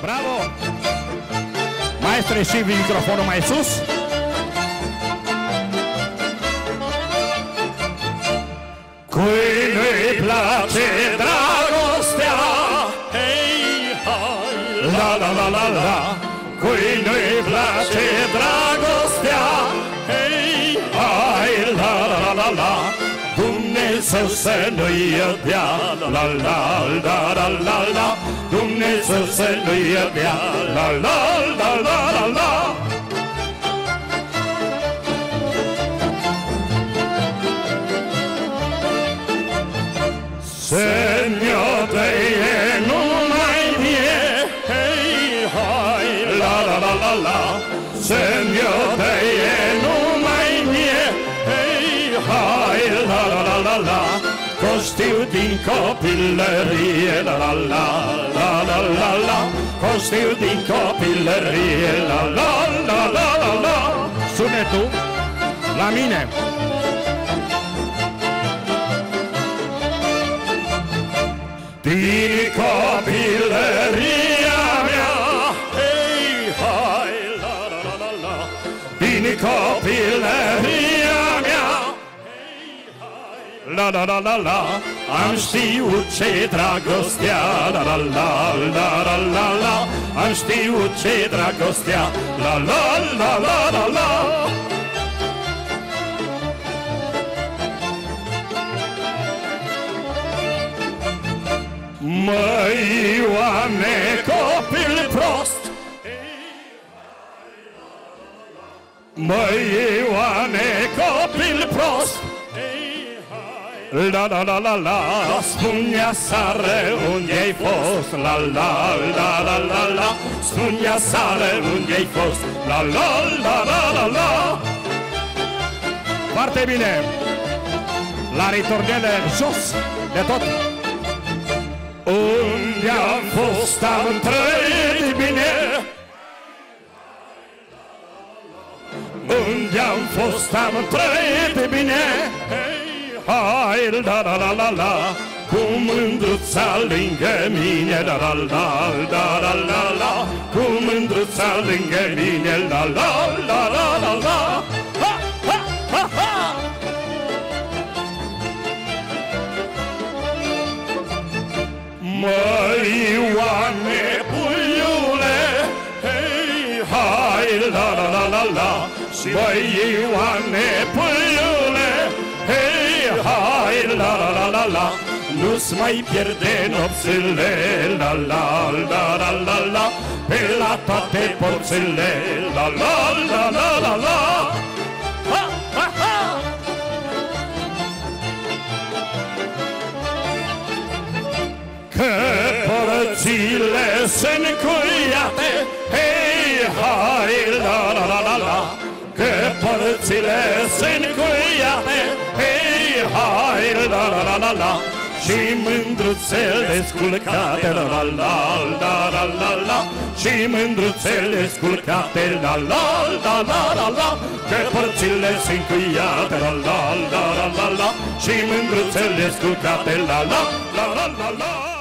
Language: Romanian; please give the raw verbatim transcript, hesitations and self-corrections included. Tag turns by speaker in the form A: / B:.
A: Bravo! Maestre, și microfonul mai sus. Cui nu-i place dragostea, hei, hai, la la la la la. Cui nu-i place dragostea, hei, hai, la la la la la. Dumnezeu să nu-i dea, la la la la la la. Dumnezeu să nu-i dea, la la la la la la. Să ne-o dăie numai mie, hei, hai, la la la la la. Să ne-o dăie numai mie, hei, hai, la la la la la. Că știu din copilărie, la la la la la la la. Că știu din copilărie, la la la la la la. Sunetul la mine. Din copilăria mea, hei, hai, la la la la la. Din copilăria mea, hei, hai, la la la la la. Am știut ce-i dragostea, la la la la la la la. Am știut ce-i dragostea, la la la la la la. Măi, Ioane, copil prost, măi, Ioane, copil prost, la la la la la. Spune-a sară unde-ai fost, la la la la la la. Spune-a sară unde-ai fost, la la la la la la. Foarte bine. La ritornele jos de tot. Unde-am fost, am trăit bine. Unde-am fost, am trăit bine. Hai, la la la la la. Cu mândruța lângă mine, la la la la la la la. Cu mândruța lângă mine, la la la la la la. Ha, ha, ha, ha. Măi, Ioane, puiule, hei, hai, la la la la la. Măi, Ioane, puiule, hei, hai, la la la la la. Nu-ți mai pierde nopțile, la la la la la la. Pe la toate porțile, la la la la la la. Ha, ha, ha. Că porțile sunt cuiate, hei, hai, la la la la la. Că porțile sunt cuiate, hei, hai, la la la la la. Și mândruțele sculcate, la la la la la la la. Și mândruțele sculcate, la la la la la la. Că porțile sunt cuiate, la la la la la la. Și mândruțele sculcate, la la la la la la.